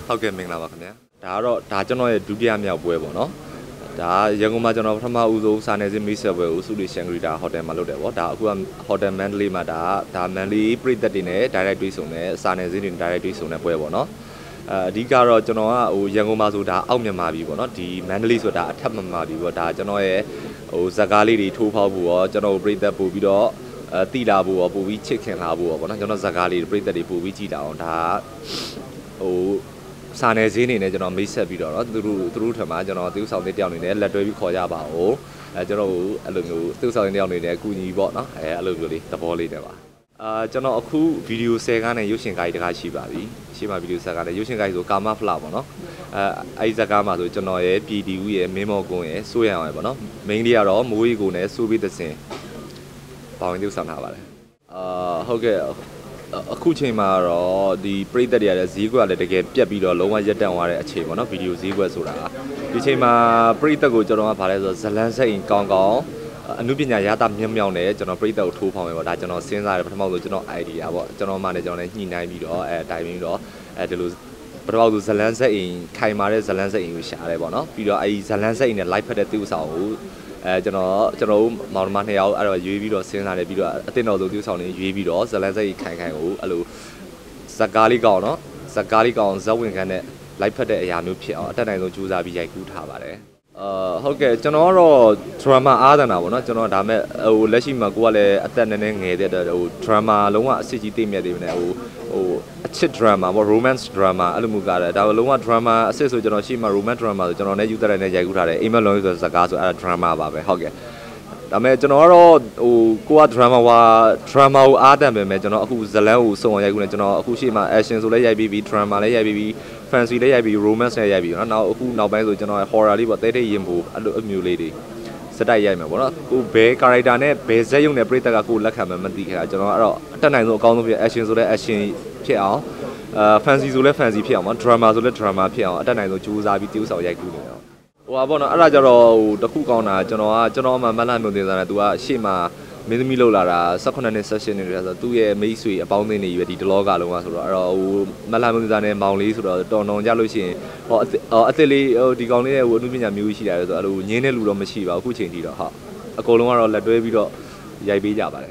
ဟုတ်ကဲ့မင်္ဂလာပါခင်ဗျာဒါကတော့ဒါကျွန်တော်ရဲ့ဒုတိယမြောက်ပွဲပေါ့နော်ဒါရန်ကုန်မှာကျွန်တော်ပထမဦးဆုံးစာနယ်ဇင်းမိတ်ဆက်ပွဲကိုစုလီရှန်ဂရီတာဟိုတယ်မှာလုပ်တယ်ပေါ့ဒါအခုကဟိုတယ်မန္တလေးမှာဒါမန္တလေးပြည်သက်တွေနဲ့ direct တွေ့ဆုံတဲ့စာနယ်ဇင်းတွေ direct တွေ့ဆုံတဲ့ပွဲပေါ့နော်အဓိကတော့ကျွန်တော်ကဟိုရန်ကုန်မှာဆိုတာအောက်မြန်မာပြည်ပေါ့နော်ဒီမန္တလေးဆိုတာအထက်မြန်မာပြည်ပေါ့ဒါကျွန်တော်ရဲ့ဟိုဇက်ကားလေးတွေထိုးဖောက်ဖို့ရောကျွန်တော်ပြည်သက်ပို့ပြီးတော့တိလာဖို့ရောပို့ပြီးချစ်ခင်လာဖို့ရောပေါ့နော်ကျွန်တော်ဇက်ကားလေးပြည်သက်တွေပို့ပြီးကြည့်တာအောင်ဒါဟိုစာနယ်ဇင်းနေနဲ့ကျွန်တော်မိတ်ဆက်ပြီးတော့သူတို့ထမှာကျွန်တော်သူ့ဆောင်တဲ့တယောက်နေနဲ့လက်တွဲပြီးခေါ်ကြပါဦးကျွန်တော်အဲ့လိုမျိုးသူ့ဆောင်တဲ့တယောက်နေနဲ့အကူအညီပေါ့နော်အဲ့လိုမျိုးလေးသဘောလေးနဲ့ပါကျွန်တော်အခုဗီဒီယို10ကားနဲ့ရုပ်ရှင်ကားကြီးတကားရှိပါပြီရှေ့မှာဗီဒီယို10ကားနဲ့ရုပ်ရှင်ကားကြီးဆိုကာမဖလာပေါ့နော်အဲ့ဇက်ကားမှာဆိုကျွန်တော်ရဲ့ပြည်တီဦးရဲ့မင်းမော်ကွန်းရဲ့စိုးရအောင်ရဲ့ပေါ့နော်မိန်းလေးကတော့မိုးရီကိုနဲ့စိုးပြီးသစင်ပေါင်းသူ့ဆောင်ထားပါတယ်ဟုတ်ကဲ့အခုချိန်မှာတော့ဒီပရိသတ်တွေရဲ့ဈေးကွက်ကလည်းတကယ်ပြက်ပြီးတော့လုံးဝရက်တန့်သွားတဲ့အချိန်ပေါ့နော်ဗီဒီယိုဈေးကွက်ဆိုတာဒီချိန်မှာပရိသတ်ကိုကျွန်တော်ကဗာလဲဆိုဇလန်စိတ်ကောင်းကောင်းအနုပညာရတာမြောက်မြောက်နဲ့ကျွန်တော်ပရိသတ်ကိုထိုးဖောင်းမယ်ပေါ့ဒါကျွန်တော်စဉ်းစားတယ်ပထမဆုံးကျွန်တော် idea ပေါ့ကျွန်တော်မှလည်းကျွန်တော်လည်းညှိနှိုင်းပြီးတော့တိုင်ပြီးတော့ဒီလိုပထမဆုံးဇလန်စိတ်ခိုင်မာတဲ့ဇလန်စိတ်ကိုရှာတယ်ပေါ့နော်ပြီးတော့အဲဒီဇလန်စိတ်နဲ့ live ဖက်တဲ့သူ့ဆောင်ကိုကျွန်တော်မောင်နှမ2ယောက်အဲ့တော့ရွေးပြီးတော့စဉ်းစားတယ်ပြီးတော့အတင်တော်ဆုံးသူဆောင်နေရွေးပြီးတော့ဇလန်စိတ်ခိုင်ကိုအဲ့လိုဇက်ကားလေးကောင်းနော်ဇက်ကားလေးကောင်းဇက်ဝင်ခန်းနဲ့လိုက်ဖက်တဲ့အရာမျိုးဖြစ်အောင်အတက်နိုင်ဆုံးကြိုးစားပြီးရိုက်ကူးထားပါတယ်ဟုတ်ကဲ့ကျွန်တော်ကတော့ drama အားသနာပေါ့နော်ကျွန်တော်ဒါမဲ့ဟိုလက်ရှိမှာကိုကလည်းအသက်နည်းနည်းငယ်တဲ့ဟို drama လုံးဝအစစ်ကြီးသိမြတ်သေးတယ်ဟိုအချစ် drama ပေါ့ romance drama အဲ့လိုမျိုးကားတယ်ဒါလုံးဝ drama အစစ်ဆိုကျွန်တော်ရှိမှ romance drama ဆိုကျွန်တော်လည်းယူတဲ့နဲ့ရိုက်ကူးထားတယ်အိမ်မက်လုံးဆိုဇက်ကားဆိုအဲ့ဒါ drama ပါပဲဟုတ်ကဲ့ဒါမဲ့ကျွန်တော်ကတော့ဟိုကိုက drama ကိုအားတန်ပဲမဲ့ကျွန်တော်အခုဇလန်ကိုစုံအောင်ရိုက်ကူးနေကျွန်တော်အခုရှိမှ action ဆိုလည်းရိုက်ပြီး drama လည်းရိုက်ပြီး fancy လည်းရိုက်ပြီး romance လည်းရိုက်ပြီးနော်နောက်အခုနောက်ပိုင်းဆိုကျွန်တော် horror လေးပေါ့တဲရင်ဖို့အဲ့လိုအမျိုးလေးတွေစတိုက်ရိုက်မှာပေါ့နော်ကိုဘယ် character နဲ့ဘယ်ဇက်ရုံနဲ့ပြိတ္တကကိုလက်ခံမှမသိခဲ့တာကျွန်တော်အဲ့တော့အတက်နိုင်ဆုံးအကောင်းဆုံးဖြစ် action ဆိုလည်း action ဖြစ်အောင်fancy ဆိုလည်း fancy ဖြစ်အောင် drama ဆိုလည်း drama ဖြစ်အောင်အတက်နိုင်ဆုံးကြိုးစားပြီးတိကျဆောင်ရိုက်ကူးနေတော့ဟိုပါပေါ့နော်အဲ့ဒါကြတော့ဟိုတခုကောင်းတာကျွန်တော်မှမတ်လမျိုးတင်စားတယ်သူကရှေ့မှာမင်းသမီးလောက်လာတာ18နှစ် session နေတယ်ဆိုတော့သူ့ရဲ့မိတ်ဆွေအပေါင်းအသင်းတွေပဲဒီတလောကလုံးကဆိုတော့အဲ့တော့ဟိုမတ်လမျိုးတင်စားနဲ့မောင်လေးဆိုတော့တော်တော်ကြလို့ရှိရင်ဟောအသစ်လေးဟိုဒီကောင်လေးရဲ့ဟိုအမှုပညာမျိုးရှိတာဆိုတော့အဲ့လိုငင်းတဲ့လူတော့မရှိပါဘူးအခုချိန်ထိတော့ဟုတ်အကုန်လုံးကတော့လက်တွဲပြီးတော့ရိုက်ပေးကြပါတယ်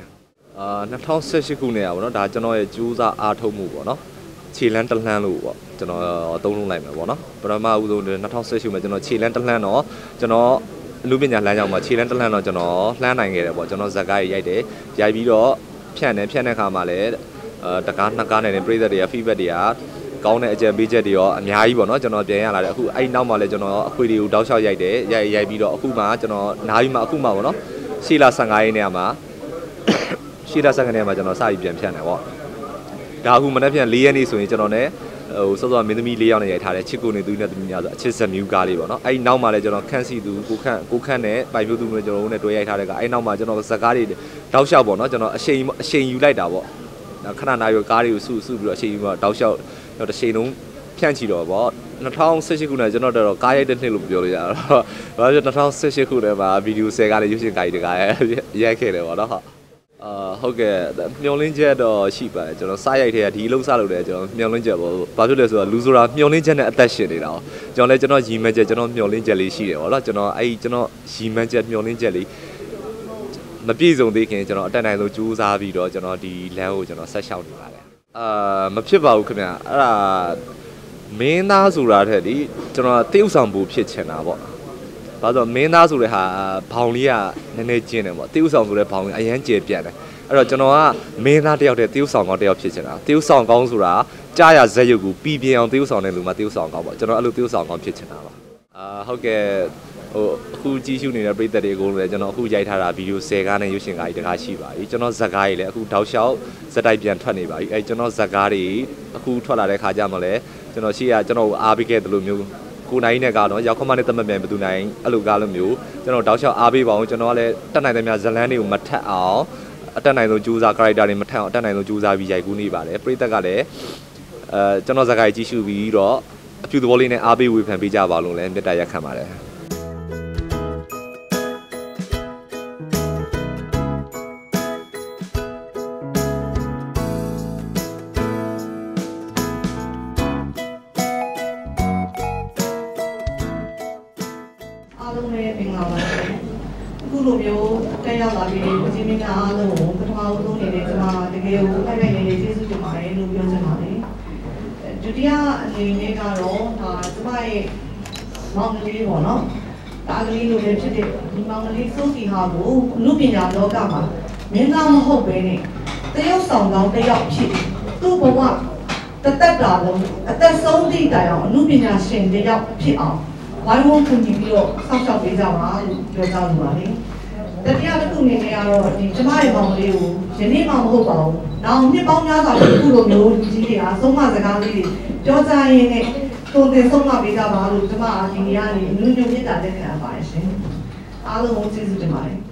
2018ခုနှစ်อ่ะဗောနော်ဒါကျွန်တော်ရဲ့ကြိုးစားအားထုတ်မှုပေါ့နော်ခြေလန်းတလှမ်းလို့ပေါ့ကျွန်တော်သုံးလုံးလိုက်မယ်ပေါ့နော်ပထမဦးဆုံး2018မှာကျွန်တော်ခြေလန်းတလှမ်းတော့ကျွန်တော်အမှုပညာလမ်းကြောင်းမှာခြေလန်းတလှမ်းတော့ကျွန်တော်လှမ်းနိုင်ခဲ့တယ်ပေါ့ကျွန်တော်ဇက်ကားရိုက်တယ်ရိုက်ပြီးတော့ဖြန့်တဲ့ခါမှာလည်းတကားနှစ်ကားနဲ့ပြည်သက်တွေက feedback တွေကကောင်းတဲ့အကြံပေးချက်တွေရောအများကြီးပေါ့နော်ကျွန်တော်ပြန်ရလာတယ်အခုအဲ့နောက်မှာလည်းကျွန်တော်အခွေတွေကိုတောက်လျှောက်ရိုက်တယ်ရိုက်ပြီးတော့အခုမှကျွန်တော်နားပြီးမှအခုမှပေါ့နော်ရှေ့လာ15ရက်နေ့မှာရှေ့လာ15ရက်နေ့မှာကျွန်တော်စပြီးပြန်ဖြန့်တယ်ပေါ့ဒါအခုမနေ့ပြန်4ရက်နေ့ဆိုရင်ကျွန်တော်လည်းဟိုစောစောမင်းသမီး4ယောက်နဲ့ရိုက်ထားတဲ့ချစ်ကိုနေသူနဲ့သမီးများဆိုအချစ်ဇက်မြူးကားလေးပေါ့နော်အဲ့နောက်မှာလည်းကျွန်တော်ခန့်စီသူကိုခန့်နဲ့ပိုင်ဖြိုးသူနဲ့ကျွန်တော်တို့နဲ့တွဲရိုက်ထားတဲ့ကအဲ့နောက်မှာကျွန်တော်ဇက်ကားတွေတောက်လျှောက်ပေါ့နော်ကျွန်တော်အချိန်ယူလိုက်တာပေါ့ခဏနာရီကားတွေကိုစုပြီးတော့အချိန်ယူတော့တောက်လျှောက်တော့တစ်ချိန်လုံးဖြန့်ချီတော့ပေါ့2018ခုနှစ်ကျွန်တော်တော့ကားရိုက်တဲ့နှစ်လို့ပြောလို့ရတော့ဘာလို့2018ခုနှစ်မှာဗီဒီယို10ကားလေးရုပ်ရှင်ကားကြီးတကားရိုက်ခဲ့တယ်ပေါ့နော်ဟုတ်ကဲ့မျောလင်းချက်တော့ရှိပါတယ်ကျွန်တော်စားရိုက်တဲ့ဒီအလုပ်စားလုပ်တယ်ကျွန်တော်မျောလင်းချက်ပေါ့ဘာဖြစ်လဲဆိုတော့လူဆိုတာမျောလင်းချက်နဲ့အသက်ရှင်နေတာ哦ကျွန်တော်ရီမန်းချက်ကျွန်တော်မျောလင်းချက်လေးရှိတယ်ဗောနော်ကျွန်တော်ရီမန်းချက်မျောလင်းချက်လေးမပြည့်စုံသေးခင်ကျွန်တော်အတက်နိုင်ဆုံးကြိုးစားပြီးတော့ကျွန်တော်ဒီလမ်းကိုကျွန်တော်ဆက်လျှောက်နေပါတယ်မဖြစ်ပါဘူးခင်ဗျအဲ့ဒါမင်းသားဆိုတာတဲ့ဒီကျွန်တော်တရုပ်ဆောင်ဖို့ဖြစ်ချင်တာဗောဘာလို့မင်းသားဆိုတဲ့ဟာဘောင်လေးကနည်းနည်းကျင်းတယ်ပေါ့တရုပ်ဆောင်ဆိုတဲ့ဘောင်ကအရန်ကျယ်ပြန့်တယ်အဲ့တော့ကျွန်တော်ကမင်းသားတယောက်တည်းတရုပ်ဆောင်ကောင်းတယောက်ဖြစ်ချင်တာတရုပ်ဆောင်ကောင်းဆိုတာကြားရဇက်ရုပ်ကိုပြီးပြင်းအောင်တရုပ်ဆောင်တဲ့လူမှတရုပ်ဆောင်ကောင်းပေါ့ကျွန်တော်အဲ့လိုတရုပ်ဆောင်ကောင်းဖြစ်ချင်တာပါဟုတ်ကဲ့ဟိုအခုကြည့်ရှုနေတဲ့ပရိသတ်တွေအကုန်လုံးလည်းကျွန်တော်အခုရိုက်ထားတာဗီဒီယို10ကားနဲ့ရုပ်ရှင်ကားကြီးတကားရှိပါပြီကျွန်တော်ဇက်ကားကြီးလည်းအခုတောက်လျှောက်ဇက်တိုက်ပြန်ထွက်နေပါပြီအဲ့ကျွန်တော်ဇက်ကားတွေအခုထွက်လာတဲ့ခါကျမှလည်းကျွန်တော်ရှိရကျွန်တော်အားပေးခဲ့တယ်လို့မျိုးကိုနိုင်နဲ့ကတော့ရောက်ခမနဲ့တမတ်မြန်ဘယ်သူနိုင်အဲ့လိုကားလိုမျိုးကျွန်တော်တောက်လျှောက်အားပေးပါအောင်ကျွန်တော်ကလည်းတက်နိုင်တဲ့များဇလန်းတွေကိုမထက်အောင်အတက်နိုင်ဆုံးကြိုးစား character တွေမထက်အောင်အတက်နိုင်ဆုံးကြိုးစားပြီးရိုက်ကူးနေပါတယ်ပရိသတ်ကလည်းကျွန်တော်ဇာတ်ကားကြီးကြည့်ရှုပြီးတော့အဖြူသဘောလေးနဲ့အားပေးဝေဖန်ပေးကြပါလို့လည်းမေတ္တာရက်ခံပါတယ်ကိုတက်ရောက်လာပြီးကိုကြီးမင်းများအားလုံးကိုပထမဦးဆုံးအနေနဲ့ကျွန်မတကယ်ကိုထိုက်ထိုက်လေးကျေးဇူးတင်ပါတယ်လို့ပြောချင်ပါတယ်ဒုတိယအနေနဲ့ကတော့ဒါကျွန်မရဲ့မောင်ကလေးပေါ့နော်ဒါကလေးလိုလည်းဖြစ်တဲ့ဒီမောင်ကလေးစိုးစီဟာကိုလူပညာလောကမှာမင်းသားမဟုတ်ပဲနဲ့တရုတ်ဆောင်ကောင်းတယောက်ဖြစ်သူ့ဘဝတသက်တာလုံးအသက်ဆုံးသည့်တိုင်အောင်အမှုပညာရှင်တယောက်ဖြစ်အောင်ဝိုင်းဝန်းကူညီပြီးတော့ဆောက်ရှောက်ပေးကြပါလို့ပြောကြလို့ပါလေတတိယတစ်ခုအနေနဲ့ကတော့ဒီကျမရဲ့မောင်လေးကိုယနေ့မှမဟုတ်ပါဘူးနောက်နှစ်ပေါင်းများစွာအခုလိုမျိုးလူကြီးတွေကဆုံးမစကားလေးတွေပြောကြရင်းနဲ့တုံတင်ဆုံးမပေးကြပါလို့ကျမဒီနေ့ကနေအနုညွတ်မြတ်တာလက်ခံပါတယ်ရှင်အားလုံးကိုကျေးဇူးတင်ပါတယ်